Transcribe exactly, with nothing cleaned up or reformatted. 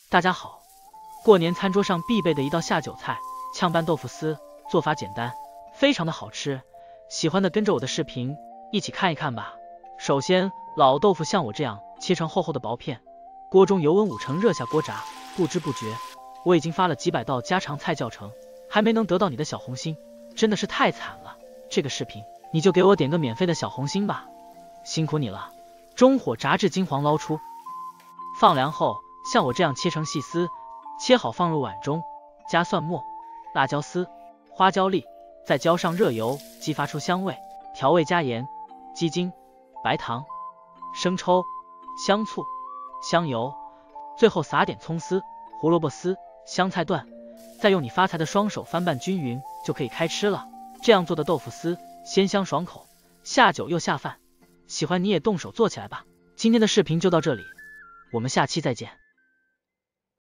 大家好，过年餐桌上必备的一道下酒菜，炝拌豆腐丝，做法简单，非常的好吃。喜欢的跟着我的视频一起看一看吧。首先，老豆腐像我这样切成厚厚的薄片，锅中油温五成热下锅炸。不知不觉，我已经发了几百道家常菜教程，还没能得到你的小红心，真的是太惨了。这个视频你就给我点个免费的小红心吧，辛苦你了。中火炸至金黄捞出，放凉后，像我这样切成细丝，切好放入碗中，加蒜末、辣椒丝、花椒粒，再浇上热油，激发出香味。调味加盐、鸡精、白糖、生抽、香醋、香油，最后撒点葱丝、胡萝卜丝、香菜段，再用你发财的双手翻拌均匀，就可以开吃了。这样做的豆腐丝鲜香爽口，下酒又下饭。喜欢你也动手做起来吧。今天的视频就到这里，我们下期再见。